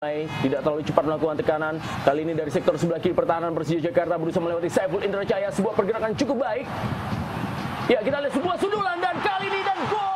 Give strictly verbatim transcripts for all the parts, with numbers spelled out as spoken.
Tidak terlalu cepat melakukan tekanan. Kali ini dari sektor sebelah kiri pertahanan Persija Jakarta berusaha melewati Saiful Indra Jaya. Sebuah pergerakan cukup baik. Ya, kita lihat sebuah sundulan dan kali ini dan gol.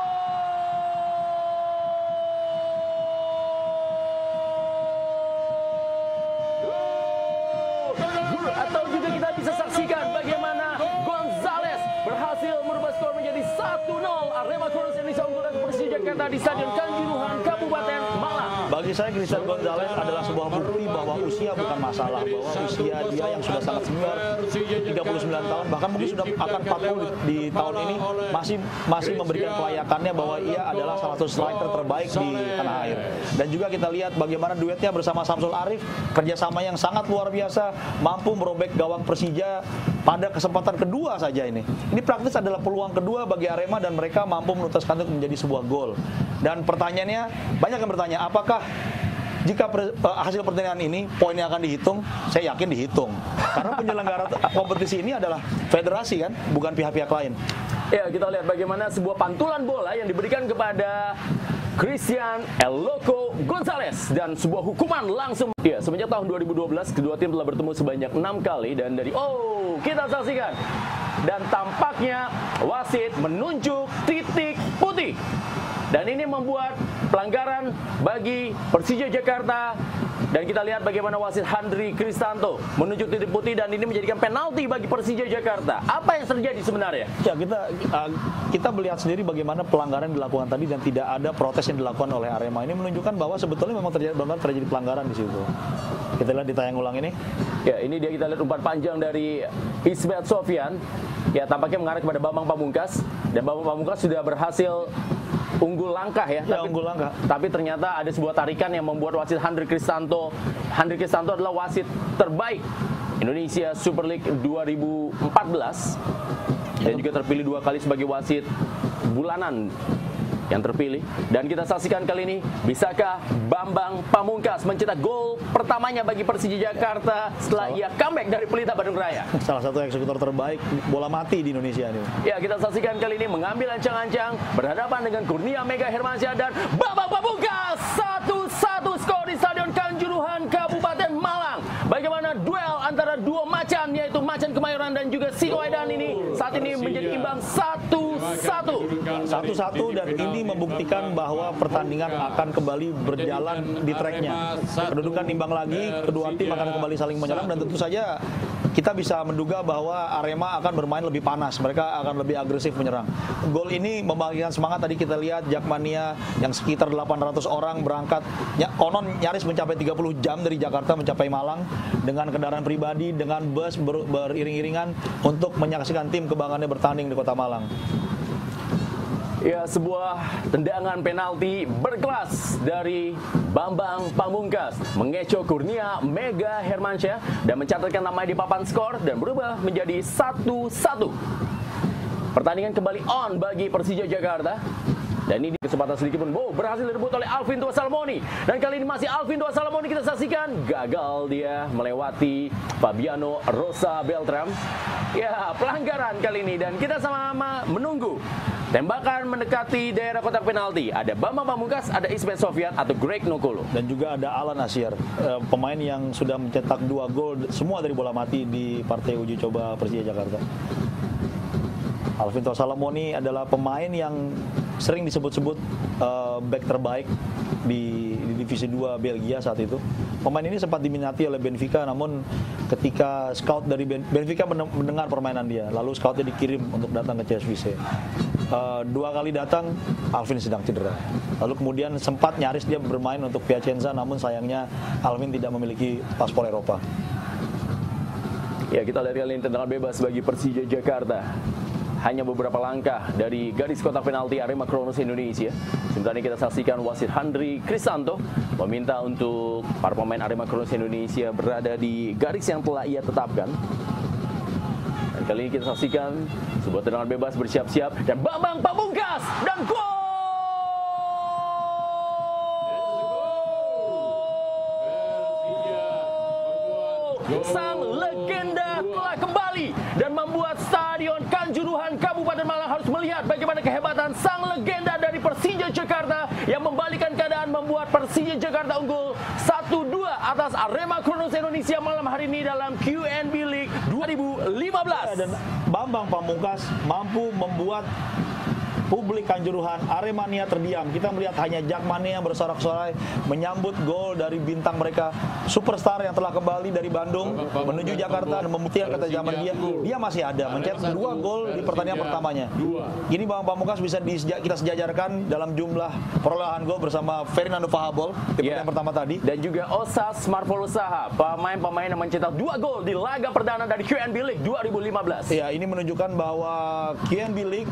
Atau juga kita bisa saksikan bagaimana Gonzales berhasil merubah skor menjadi satu nol. Arema Kronos Indonesia unggul atas Persija Jakarta di Stadion Kanjuruhan, Kabupaten Malang. Bagi saya Christian Gonzales adalah sebuah bukti bahwa usia bukan masalah, bahwa usia dia yang sudah sangat senior, tiga puluh sembilan tahun, bahkan mungkin sudah akan empat puluh di, di tahun ini, masih masih memberikan kelayakannya bahwa ia adalah salah satu striker terbaik di tanah air. Dan juga kita lihat bagaimana duetnya bersama Samsul Arif, kerjasama yang sangat luar biasa, mampu merobek gawang Persija pada kesempatan kedua saja ini. Ini praktis adalah peluang kedua bagi Arema dan mereka mampu menutaskan itu menjadi sebuah gol. Dan pertanyaannya, banyak yang bertanya, apakah jika per, uh, hasil pertandingan ini poinnya akan dihitung? Saya yakin dihitung. Karena penyelenggara kompetisi ini adalah federasi kan, bukan pihak-pihak lain. Ya, kita lihat bagaimana sebuah pantulan bola yang diberikan kepada Christian El Loco Gonzales dan sebuah hukuman langsung. Ya, semenjak tahun dua ribu dua belas kedua tim telah bertemu sebanyak enam kali dan dari oh, kita saksikan. Dan tampaknya wasit menunjuk titik putih. Dan ini membuat pelanggaran bagi Persija Jakarta. Dan kita lihat bagaimana wasit Handri Kristanto menunjuk titik putih dan ini menjadikan penalti bagi Persija Jakarta. Apa yang terjadi sebenarnya? Ya, kita uh, kita melihat sendiri bagaimana pelanggaran dilakukan tadi dan tidak ada protes yang dilakukan oleh Arema. Ini menunjukkan bahwa sebetulnya memang terjadi benar terjadi pelanggaran di situ. Kita lihat di tayang ulang ini. Ya, ini dia kita lihat umpan panjang dari Ismet Sofyan. Ya, tampaknya mengarah kepada Bambang Pamungkas dan Bambang Pamungkas sudah berhasil unggul langkah ya, ya tapi, unggul langkah. Tapi ternyata ada sebuah tarikan yang membuat wasit Handri Kristanto. Handri Kristanto adalah wasit terbaik Indonesia Super League dua ribu empat belas dan juga terpilih dua kali sebagai wasit bulanan yang terpilih. Dan kita saksikan kali ini, bisakah Bambang Pamungkas mencetak gol pertamanya bagi Persija Jakarta setelah Salah. ia comeback dari Pelita Bandung Raya? Salah satu eksekutor terbaik bola mati di Indonesia ini. Ya, kita saksikan kali ini mengambil ancang-ancang berhadapan dengan Kurnia Mega Hermansyah dan Bambang Pamungkas. Satu satu skor di Stadion Kanjuruhan, Kabupaten Malang. Bagaimana duel antara dua macan, yaitu Macan Kemayoran dan juga Singoedan ini saat ini menjadi imbang satu satu. Satu satu dan ini membuktikan bahwa pertandingan akan kembali berjalan di tracknya. Kedudukan imbang lagi, kedua tim akan kembali saling menyerang dan tentu saja kita bisa menduga bahwa Arema akan bermain lebih panas. Mereka akan lebih agresif menyerang. Gol ini membangkitkan semangat. Tadi kita lihat Jakmania yang sekitar delapan ratus orang berangkat, konon nyaris mencapai tiga puluh jam dari Jakarta mencapai Malang dengan kendaraan pribadi, dengan bus ber beriring-iringan untuk menyaksikan tim kebanggaannya bertanding di Kota Malang. Ya, sebuah tendangan penalti berkelas dari Bambang Pamungkas mengecoh Kurnia Mega Hermansyah dan mencatatkan namanya di papan skor dan berubah menjadi satu satu. Pertandingan kembali on bagi Persija Jakarta. Dan ini kesempatan sedikit pun oh, berhasil direbut oleh Alvin Tua Salmoni. Dan kali ini masih Alvin Tua Salmoni kita saksikan. Gagal dia melewati Fabiano Rosa Beltram. Ya, pelanggaran kali ini dan kita sama-sama menunggu. Tembakan mendekati daerah kotak penalti. Ada Bambang Pamungkas, ada Ismet Sofyan atau Greg Nokolo. Dan juga ada Alan Asyar, eh, pemain yang sudah mencetak dua gol semua dari bola mati di partai uji coba Persija Jakarta. Alvin Tua Salmoni adalah pemain yang sering disebut-sebut uh, back terbaik di, di divisi dua Belgia saat itu. Pemain ini sempat diminati oleh Benfica, namun ketika scout dari Ben, Benfica mendengar permainan dia, lalu scoutnya dikirim untuk datang ke C S V C. Uh, dua kali datang, Alvin sedang cedera. Lalu kemudian sempat nyaris dia bermain untuk Piacenza, namun sayangnya Alvin tidak memiliki paspor Eropa. Ya, kita lihat kali ini tendangan bebas bagi Persija Jakarta. Hanya beberapa langkah dari garis kotak penalti Arema Kronos Indonesia. Sementara ini kita saksikan wasit Handri Kristanto meminta untuk para pemain Arema Kronos Indonesia berada di garis yang telah ia tetapkan. Dan kali ini kita saksikan sebuah tendangan bebas bersiap-siap dan Bambang Pamungkas dan gol! Sang legenda telah kembali dan membuat Stadion Kanjuruhan Kabupaten Malang harus melihat bagaimana kehebatan sang legenda dari Persija Jakarta yang membalikan keadaan membuat Persija Jakarta unggul satu dua atas Arema Kronos Indonesia malam hari ini dalam Q N B League dua ribu lima belas. Dan Bambang Pamungkas mampu membuat publik Kanjuruhan Aremania terdiam. Kita melihat hanya Jakmania yang bersorak-sorai menyambut gol dari bintang mereka, superstar yang telah kembali dari Bandung menuju Jakarta dan membuktikan kata zaman dia, dia masih ada, mencetak dua gol di pertandingan pertamanya. Ini Bambang Pamungkas bisa diseja, kita sejajarkan dalam jumlah perolehan gol bersama Fernando Fahabol di pertandingan yeah. pertama tadi. Dan juga Osas Marvolusaha, pemain-pemain yang mencetak dua gol di laga perdana dari Q N B League dua ribu lima belas. Ya, ini menunjukkan bahwa Q N B League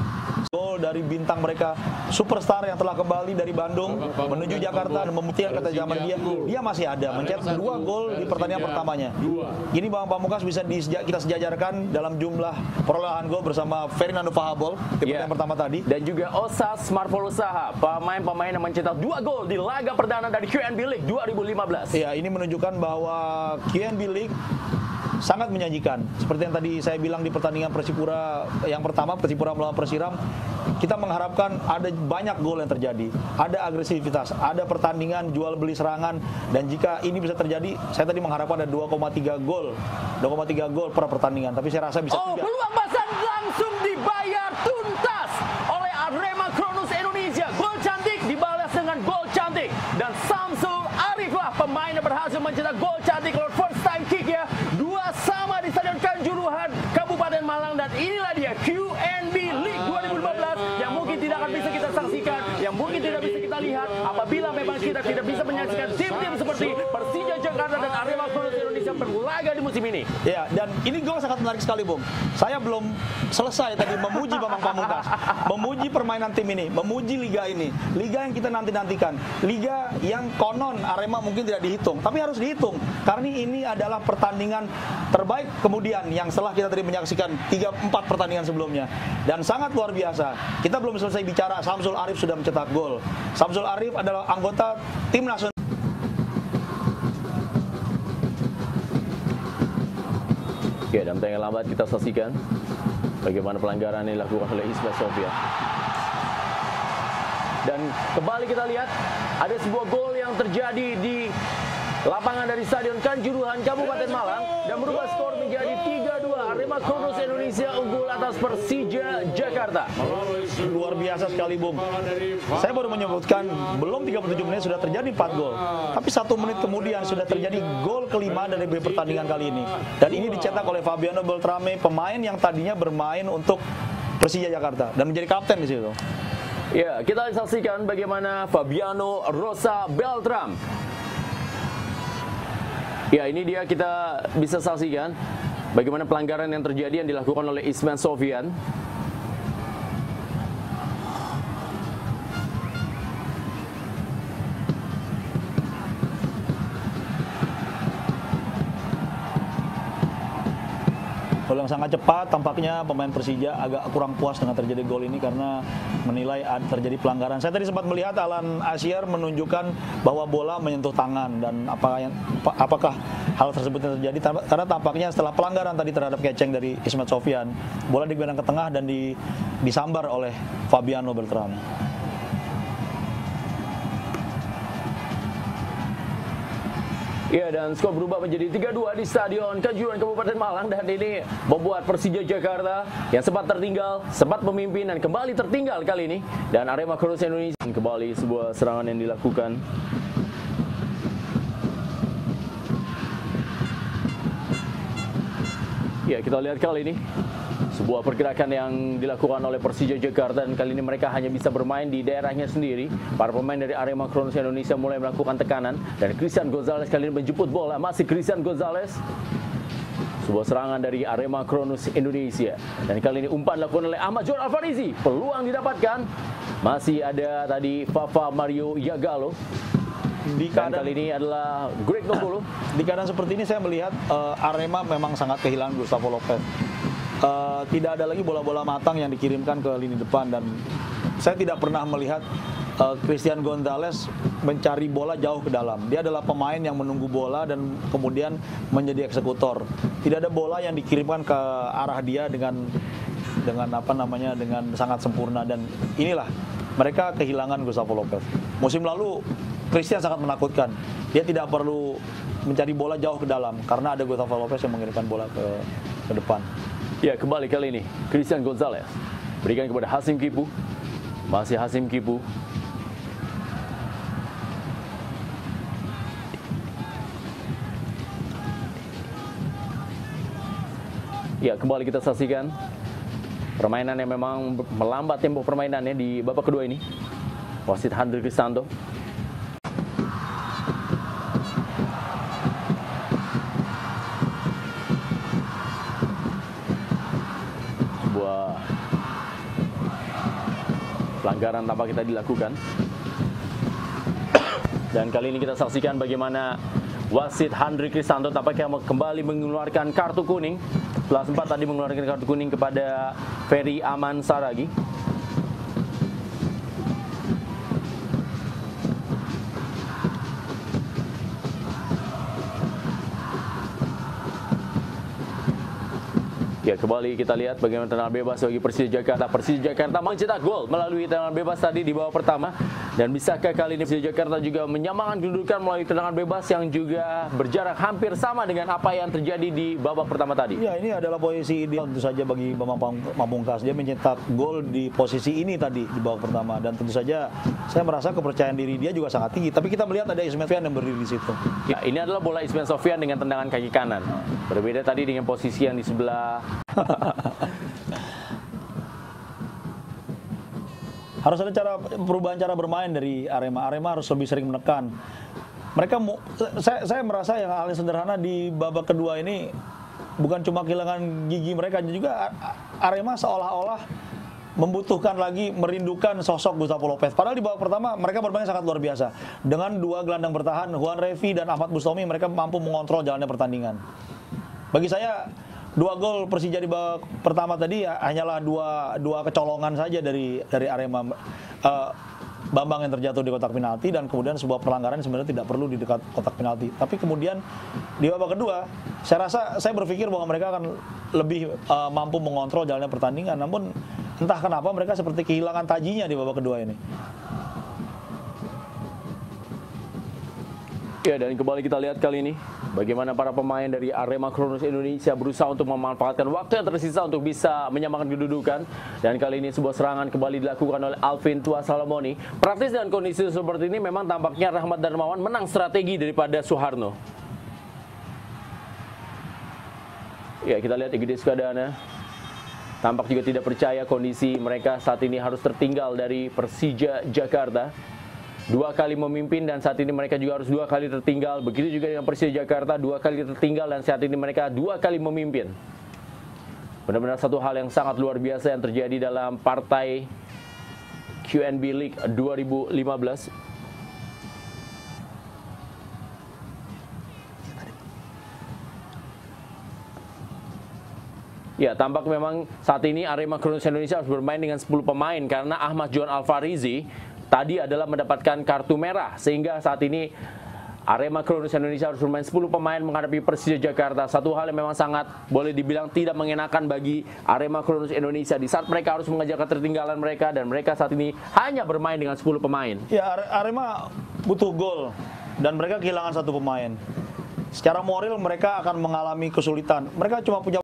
gol dari bintang mereka, superstar yang telah kembali dari Bandung menuju Jakarta dan membuktikan kata zaman dia, dia masih ada, mencetak dua gol di pertandingan pertamanya. Ini Bambang Pamungkas bisa diseja, kita sejajarkan dalam jumlah perolehan gol bersama Fernando Fahabol di pertandingan yeah. pertama tadi. Dan juga Osas Marvolusaha, pemain-pemain yang mencetak dua gol di laga perdana dari Q N B League dua ribu lima belas. Ya, ini menunjukkan bahwa Q N B League sangat menjanjikan. Seperti yang tadi saya bilang di pertandingan Persipura yang pertama, Persipura melawan Persiram, kita mengharapkan ada banyak gol yang terjadi, ada agresivitas, ada pertandingan jual beli serangan, dan jika ini bisa terjadi, saya tadi mengharapkan ada dua koma tiga gol, dua koma tiga gol per pertandingan, tapi saya rasa bisa oh, tiga. Peluang Basan langsung dibayar tuntas oleh Arema Kronos Indonesia. Gol cantik dibalas dengan gol cantik, dan Samsul Arif lah pemain yang berhasil mencetak gol cantik lewat first time kick ya. Sama di Stadion Kanjuruhan Kabupaten Malang, dan inilah dia Q N B League dua ribu lima belas yang mungkin tidak akan bisa kita saksikan, yang mungkin tidak bisa kita lihat apabila memang kita tidak bisa menyaksikan tim-tim seperti Persija Jakarta dan Arema Kronos Indonesia berlaga di musim ini. Ya, dan ini gol sangat menarik sekali, Bung. Saya belum selesai tadi memuji Bambang Pamungkas, memuji permainan tim ini, memuji liga ini, liga yang kita nanti-nantikan, liga yang konon Arema mungkin tidak dihitung, tapi harus dihitung karena ini adalah pertandingan terbaik kemudian yang setelah kita tadi menyaksikan tiga empat pertandingan sebelumnya, dan sangat luar biasa. Kita belum selesai bicara, Samsul Arif sudah mencetak gol. Samsul Arif adalah anggota tim nasional. Oke, dalam tayangan lambat kita saksikan bagaimana pelanggaran yang dilakukan oleh Ismail Sofyan. Dan kembali kita lihat ada sebuah gol yang terjadi di lapangan dari Stadion Kanjuruhan Kabupaten Malang dan merubah skor menjadi tiga dua. Arema Kronos Indonesia unggul atas Persija Jakarta. Luar biasa sekali, Bung. Saya baru menyebutkan belum tiga puluh tujuh menit sudah terjadi empat gol. Tapi satu menit kemudian sudah terjadi gol kelima dari pertandingan kali ini. Dan ini dicetak oleh Fabiano Beltrame, pemain yang tadinya bermain untuk Persija Jakarta dan menjadi kapten di situ. Ya, kita saksikan bagaimana Fabiano Rosa Beltram. Ya, ini dia kita bisa saksikan bagaimana pelanggaran yang terjadi yang dilakukan oleh Ismail Sofyan. Gol yang sangat cepat, tampaknya pemain Persija agak kurang puas dengan terjadi gol ini karena menilai terjadi pelanggaran. Saya tadi sempat melihat Alan Asyar menunjukkan bahwa bola menyentuh tangan, dan apa yang, apakah hal tersebut yang terjadi karena tampaknya setelah pelanggaran tadi terhadap keceng dari Ismail Sofyan, bola digelandang ke tengah dan di, disambar oleh Fabiano Beltrame. Ya, dan skor berubah menjadi tiga dua di Stadion Kanjuruhan Kabupaten Malang, dan ini membuat Persija Jakarta yang sempat tertinggal, sempat memimpin dan kembali tertinggal kali ini, dan Arema Kronos Indonesia kembali sebuah serangan yang dilakukan. Ya, kita lihat kali ini sebuah pergerakan yang dilakukan oleh Persija Jakarta, dan kali ini mereka hanya bisa bermain di daerahnya sendiri. Para pemain dari Arema Kronos Indonesia mulai melakukan tekanan, dan Christian Gonzalez kali ini menjemput bola. Masih Christian Gonzalez. Sebuah serangan dari Arema Kronos Indonesia, dan kali ini umpan dilakukan oleh Ahmad John Alfarizi. Peluang didapatkan. Masih ada tadi Fafa Mario Yagalo. Di keadaan kali ini adalah Greg Nokolo. Di keadaan seperti ini saya melihat uh, Arema memang sangat kehilangan Gustavo Lopez. Uh, tidak ada lagi bola-bola matang yang dikirimkan ke lini depan, dan saya tidak pernah melihat uh, Christian Gonzalez mencari bola jauh ke dalam. Dia adalah pemain yang menunggu bola dan kemudian menjadi eksekutor. Tidak ada bola yang dikirimkan ke arah dia dengan dengan apa namanya dengan sangat sempurna, dan inilah mereka kehilangan Gustavo Lopez. Musim lalu Christian sangat menakutkan. dia tidak perlu mencari bola jauh ke dalam karena ada Gustavo Lopez yang mengirimkan bola ke ke depan. Ya, kembali kali ini Christian Gonzalez berikan kepada Hasim Kipu. Masih Hasim Kipu. Ya, kembali kita saksikan permainan yang memang melambat tempo permainannya di babak kedua ini. Wasit Handri Kristanto. Sebuah pelanggaran tanpa kita dilakukan. Dan kali ini kita saksikan bagaimana wasit Handri Kristanto tampaknya kembali mengeluarkan kartu kuning. Setelah sempat tadi mengeluarkan kartu kuning kepada Ferry Aman Saragi. Ya, kembali kita lihat bagaimana tendangan bebas bagi Persija Jakarta. Persija Jakarta mencetak gol melalui tendangan bebas tadi di babak pertama. Dan bisakah kali ini Persija Jakarta juga menyamakan kedudukan melalui tendangan bebas yang juga berjarak hampir sama dengan apa yang terjadi di babak pertama tadi? Ya, ini adalah posisi ideal tentu saja bagi Bambang Pamungkas. Dia mencetak gol di posisi ini tadi di babak pertama. Dan tentu saja saya merasa kepercayaan diri dia juga sangat tinggi. Tapi kita melihat ada Ismail Sofyan yang berdiri di situ. Ya, ini adalah bola Ismail Sofyan dengan tendangan kaki kanan. Berbeda tadi dengan posisi yang di sebelah. Harus ada cara perubahan cara bermain dari Arema. Arema harus lebih sering menekan. Mereka, saya, saya merasa yang hal yang sederhana di babak kedua ini bukan cuma kehilangan gigi mereka, juga Arema seolah-olah membutuhkan lagi, merindukan sosok Gustavo Lopez. Padahal di babak pertama mereka bermain sangat luar biasa. Dengan dua gelandang bertahan, Juan Revi dan Ahmad Bustomi, mereka mampu mengontrol jalannya pertandingan. Bagi saya, dua gol Persija di babak pertama tadi ya, hanyalah dua dua kecolongan saja dari dari Arema. Uh, Bambang yang terjatuh di kotak penalti dan kemudian sebuah pelanggaran yang sebenarnya tidak perlu di dekat kotak penalti. Tapi kemudian di babak kedua, saya rasa saya berpikir bahwa mereka akan lebih uh, mampu mengontrol jalannya pertandingan. Namun entah kenapa mereka seperti kehilangan tajinya di babak kedua ini. Ya, dan kembali kita lihat kali ini bagaimana para pemain dari Arema Kronos Indonesia berusaha untuk memanfaatkan waktu yang tersisa untuk bisa menyamakan kedudukan. Dan kali ini sebuah serangan kembali dilakukan oleh Alvin Tua Salomoni. Praktis dengan kondisi seperti ini memang tampaknya Rahmat Darmawan menang strategi daripada Suharno. Ya, kita lihat Egede Sukadana tampak juga tidak percaya kondisi mereka saat ini harus tertinggal dari Persija Jakarta. Dua kali memimpin dan saat ini mereka juga harus dua kali tertinggal. Begitu juga dengan Persija Jakarta, dua kali tertinggal dan saat ini mereka dua kali memimpin. Benar-benar satu hal yang sangat luar biasa yang terjadi dalam partai Q N B League dua ribu lima belas. Ya, tampak memang saat ini Arema Kronos Indonesia harus bermain dengan sepuluh pemain karena Ahmad John Alfarizi tadi adalah mendapatkan kartu merah, sehingga saat ini Arema Kronos Indonesia harus bermain sepuluh pemain menghadapi Persija Jakarta. Satu hal yang memang sangat boleh dibilang tidak mengenakan bagi Arema Kronos Indonesia di saat mereka harus mengejar ketertinggalan mereka dan mereka saat ini hanya bermain dengan sepuluh pemain. Ya, Arema butuh gol dan mereka kehilangan satu pemain. Secara moral mereka akan mengalami kesulitan. Mereka cuma punya